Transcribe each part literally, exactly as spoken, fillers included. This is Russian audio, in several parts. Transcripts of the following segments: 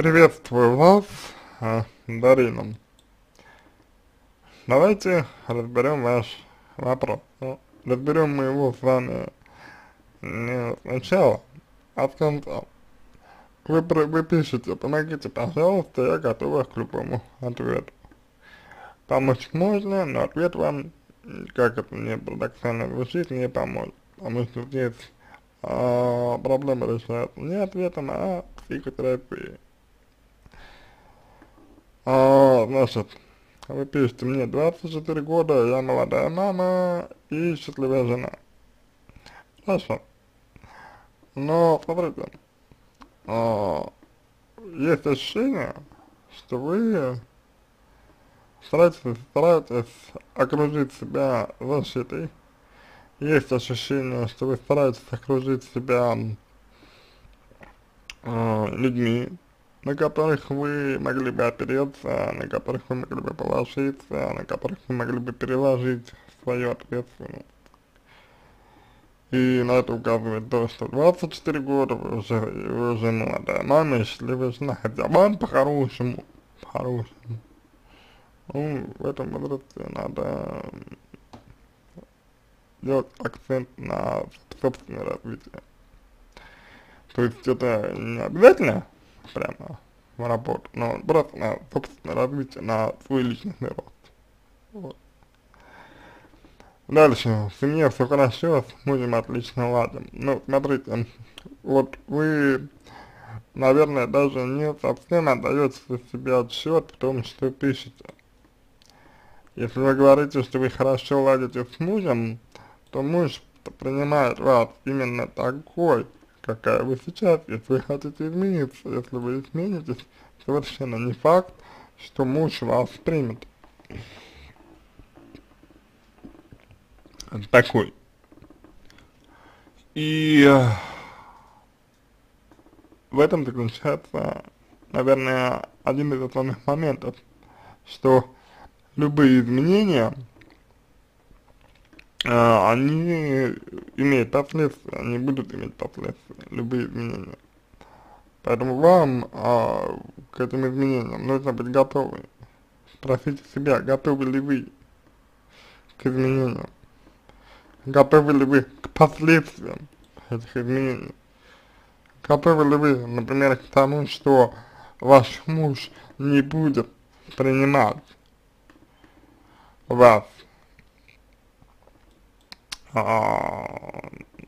Приветствую вас, а, Дарина. Давайте разберем ваш вопрос. Ну, разберем мы его с вами не сначала, а с конца. Вы, про- вы пишете: помогите, пожалуйста, я готова к любому ответу. Помочь можно, но ответ вам, м, как это не парадоксально звучит, не поможет. Потому что здесь а, проблема решается не ответом, а психотерапией. А, значит, вы пишете: мне двадцать четыре года, я молодая мама и счастливая жена. Хорошо. Но, смотрите, а, есть ощущение, что вы стараетесь, стараетесь окружить себя защитой. Есть ощущение, что вы стараетесь окружить себя а, людьми, на которых вы могли бы опереться, на которых вы могли бы положиться, на которых вы могли бы переложить свою ответственность. И на это указывает то, что двадцать четыре года вы уже, вы уже молодая мама и счастливая жена, хотя вам по-хорошему, по-хорошему, ну, в этом возрасте надо делать акцент на собственное развитие. То есть это не обязательно прямо в работу, но просто на собственное развитие, на свой личностный рост. Вот. Дальше, в семье все хорошо, с мужем отлично ладим. Ну, смотрите, вот вы, наверное, даже не совсем отдаете себе отсчет в том, что пишете. Если вы говорите, что вы хорошо ладите с мужем, то муж принимает вас именно такой, какая вы сейчас. Если вы хотите измениться, если вы изменитесь, совершенно не факт, что муж вас примет такой. И э, в этом заключается, наверное, один из основных моментов, что любые изменения, э, они имеют последствия, они будут иметь последствия, любые изменения. Поэтому вам э, к этим изменениям нужно быть готовы. Спросите себя, готовы ли вы к изменениям, готовы ли вы к последствиям этих изменений. Готовы ли вы, например, к тому, что ваш муж не будет принимать вас а,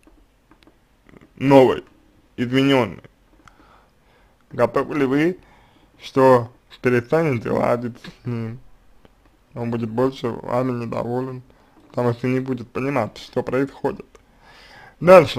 новой, измененной? Готовы ли вы, что перестанете ладить с ним, он будет больше вами недоволен, потому что не будет понимать, что происходит? Дальше.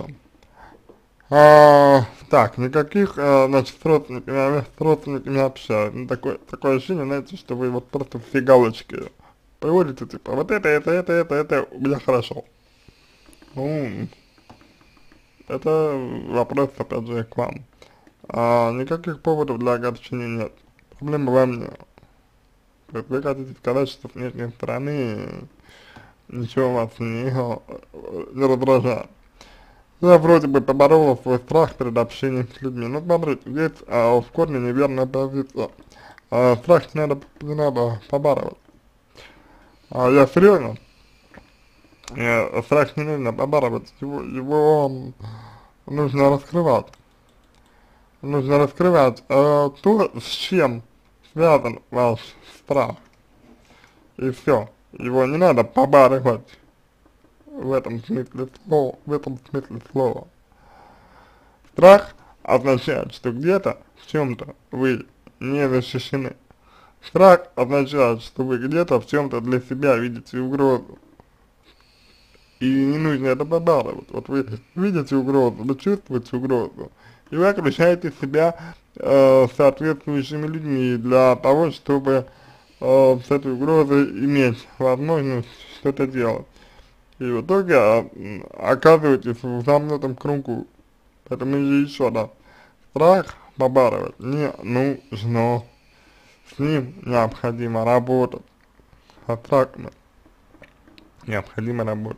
А, так, никаких, а, значит, с родственниками, с родственниками общаюсь. Ну, такое, такое ощущение, знаете, что вы вот просто все галочки приводите, типа, вот это, это, это, это, это у меня хорошо. Ну, это вопрос, опять же, к вам. А, никаких поводов для огорчения нет. Проблема во мне. То есть вы хотите сказать, что с внешней стороны ничего вас не, не раздражает. Я вроде бы поборола свой страх перед общением с людьми. Ну, смотрите, здесь а, в корне неверная позиция. А, страх не надо, не надо побарывать. А, я серьезно. Я, страх не нужно побарывать. Его, его нужно раскрывать. Нужно раскрывать а, то, с чем связан ваш страх. И все. Его не надо побарывать. В этом смысле слова, в этом смысле слова. Страх означает, что где-то, в чем-то вы не защищены. Страх означает, что вы где-то, в чем-то для себя видите угрозу. И не нужно это побарывать. Вот вы видите угрозу, вы чувствуете угрозу, и вы окружаете себя э, соответствующими людьми для того, чтобы э, с этой угрозой иметь возможность что-то делать. И в итоге э, оказываетесь в замкнутом кругу. Поэтому еще раз, страх побарывать не нужно, с ним необходимо работать, со страхом необходимо работать.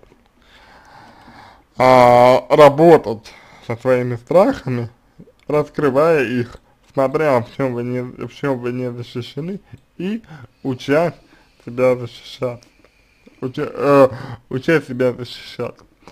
А работать со своими страхами, раскрывая их, смотря в чем вы не, в чем вы не защищены, и учась себя защищать. Уча, э, учась себя защищать.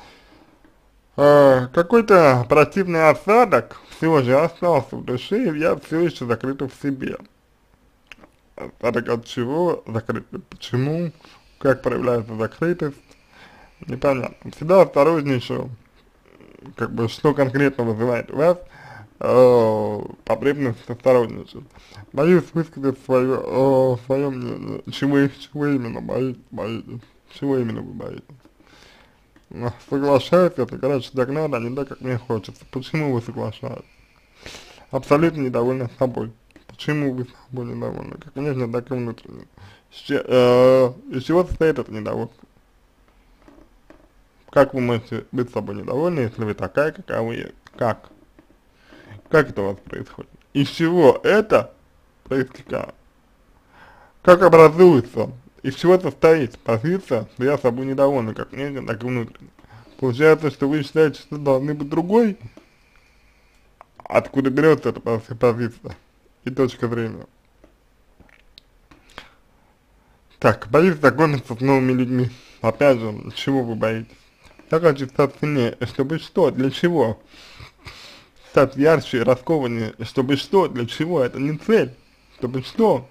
Э, какой-то противный осадок все же остался в душе, и я все еще закрыта в себе. Осадок от чего? Закрытый. Почему? Как проявляется закрытость? Непонятно. Всегда осторожнейшую, как бы, что конкретно вызывает у вас э, потребность осторожничать. Боюсь высказать свое, э, свое мнение. Чего, чего именно боитесь, боитесь? Чего именно вы боитесь? Ну, соглашаюсь, это, короче, так надо, а не так, как мне хочется. Почему вы соглашаетесь? Абсолютно недовольны собой. Почему вы собой недовольны? Как внешне, так и внутренне. С че, э, из чего состоит это недовольство? Как вы можете быть собой недовольны, если вы такая, какая вы есть? Как? Как это у вас происходит? Из чего это проистекает? Как образуется? Из чего состоит позиция, что я собой недовольна, как внешне, так и внутренне? Получается, что вы считаете, что должны быть другой? Откуда берется эта позиция и точка зрения? Так, боюсь знакомиться с новыми людьми. Опять же, чего вы боитесь? Я хочу стать сильнее, чтобы что, для чего? Стать ярче, раскованнее, чтобы что, для чего? Это не цель. Чтобы что?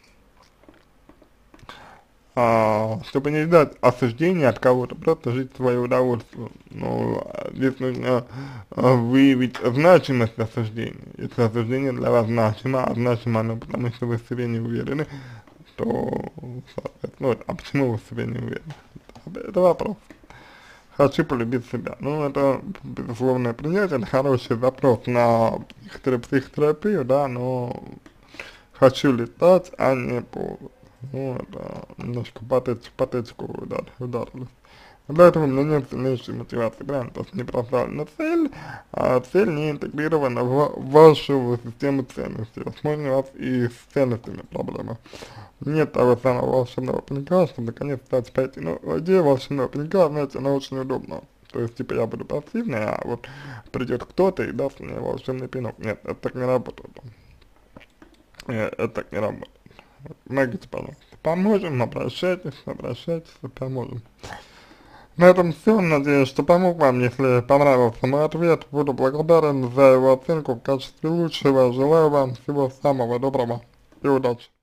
А, чтобы не ждать осуждения от кого-то, просто жить в свое удовольствие. Но здесь нужно а, выявить значимость осуждения. Если осуждение для вас значимо, а значимо оно потому, что вы в себе не уверены, то, соответственно, а почему вы в себе не уверены? Это вопрос. Хочу полюбить себя. Ну, это, безусловное принятие, это хороший запрос на психотерапию, да, но хочу летать, а не по, ну, это немножко патетику, патетику удар, ударили. Для этого у меня нет сильнейшей мотивации, правильно, то есть не поставлена цель, а цель не интегрирована в вашу систему ценностей. Возможно, у вас и с ценностями проблема. Нет того самого волшебного пинка, чтобы наконец стать пойти. Ну, идея волшебного пинка, знаете, она очень удобна. То есть, типа, я буду пассивный, а вот придет кто-то и даст мне волшебный пинок. Нет, это так не работает. Нет, это так не работает. Помогите, пожалуйста. Поможем, обращайтесь, обращайтесь, поможем. На этом все. Надеюсь, что помог вам. Если понравился мой ответ, буду благодарен за его оценку в качестве лучшего. Желаю вам всего самого доброго и удачи.